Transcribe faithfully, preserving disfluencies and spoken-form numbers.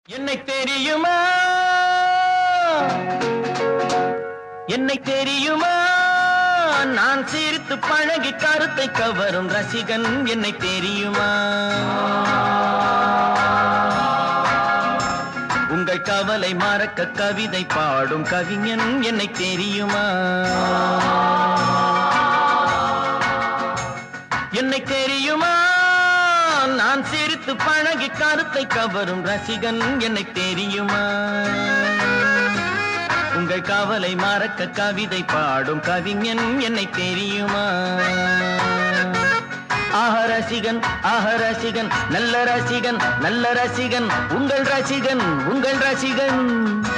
என்னை தெரியுமா என்னை தெரியுமா நான் சிரித்து பழகி கருத்தை கவரும் ரசிகன் என்னை தெரியுமா உங்கள் கவலை மறக்க கவிதை பாடும் கவிஞன் என்னை தெரியுமா என்னை தெரியுமா நான் சிரித்து பழகி கருத்தை கவரும் ரசிகன் என்னை தெரியுமா உங்கள் கவலை மறக்க கவிதை பாடும் கவிஞன் என்னை தெரியுமா ஆஹ ரசிகன் ஆஹ ரசிகன் நல்ல ரசிகன் நல்ல ரசிகன் உங்கள் ரசிகன் உங்கள் ரசிகன்